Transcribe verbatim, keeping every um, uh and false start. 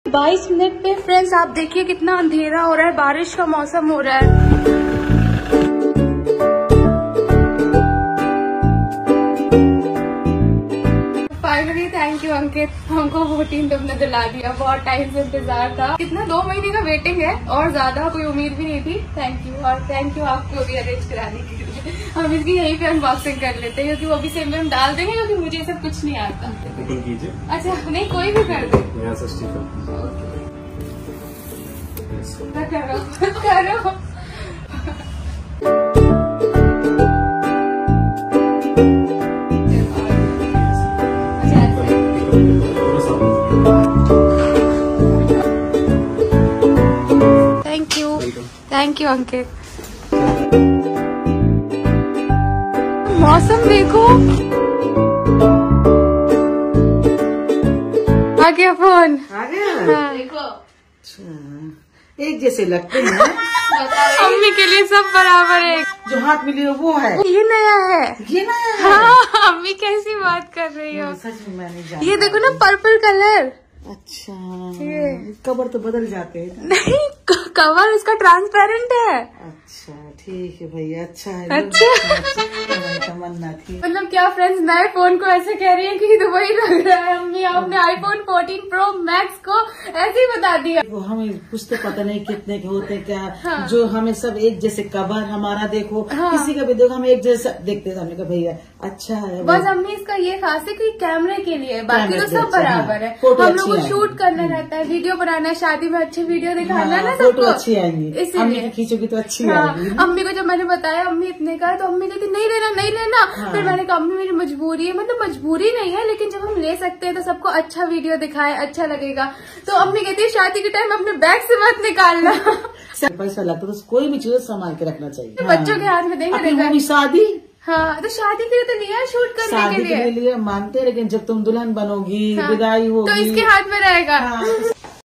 बाईस मिनट पे फ्रेंड्स आप देखिए कितना अंधेरा हो रहा है, बारिश का मौसम हो रहा है। फाइनली थैंक यू अंकित, हमको वोटिंग तुमने दिला दिया। बहुत टाइम से इंतजार था, कितना दो महीने का वेटिंग है और ज्यादा कोई उम्मीद भी नहीं थी। थैंक यू और थैंक यू आपको भी अरेंज कराने के लिए। हम इसकी यहीं पे अनबॉक्सिंग कर लेते हैं क्योंकि वो भी सेम में हम डाल देंगे क्योंकि मुझे ये सब कुछ नहीं आता। अच्छा नहीं कोई भी कर दे। करो करो thank you thank you Ankit. मौसम देखो, आ गया फोन, आ गया। हाँ। देखो एक जैसे लगते हैं। मम्मी के लिए सब बराबर है। जो हाथ मिली हो वो है, ये नया है, ये नया है। हाँ मम्मी कैसी बात कर रही हो। सच में मैंने जाना। ये देखो ना पर्पल कलर। अच्छा कवर तो बदल जाते हैं। नहीं कवर इसका ट्रांसपेरेंट है। अच्छा ठीक है भैया, अच्छा है। अच्छा तमन्ना थी। मतलब क्या फ्रेंड्स नए फोन को ऐसे कह रही है कि तो वही लग रहा है। अम्मी आपने आईफोन फोर्टीन प्रो मैक्स को ऐसे ही बता दिया। वो हमें कुछ तो पता नहीं कितने के होते क्या। हाँ। जो हमें सब एक जैसे कवर हमारा देखो, हाँ। किसी का भी देखो हम एक जैसा देखते थे। हमने कहा भैया अच्छा है। बस अम्मी इसका ये खास है कि कैमरे के लिए, बाकी तो सब बराबर है। फोटो हम अच्छी लोग को आएगी। शूट करना रहता है, वीडियो बनाना है, शादी में अच्छी वीडियो दिखाना है ना फोटो सबको। अच्छी आएंगी, इसीलिए खींचोगी तो अच्छी हाँ, आएगी। अम्मी को जब मैंने बताया अम्मी इतने का है तो अम्मी कहती नहीं लेना नहीं लेना। हाँ। फिर मैंने कहा अम्मी मेरी मजबूरी है, मतलब मजबूरी नहीं है लेकिन जब हम ले सकते हैं तो सबको अच्छा वीडियो दिखाए, अच्छा लगेगा। तो अम्मी कहती है शादी के टाइम अपने बैग से मत निकालना। पैसा लगता तो कोई भी चीज संभाल के रखना चाहिए। तो बच्चों के हाथ में देंगे अपनी शादी। हाँ तो शादी के लिए तो लिया शूट करने शादी के लिए, के लिए मानते हैं, लेकिन जब तुम दुल्हन बनोगी, हाँ, विदाई होगी तो इसके हाथ में रहेगा। हाँ,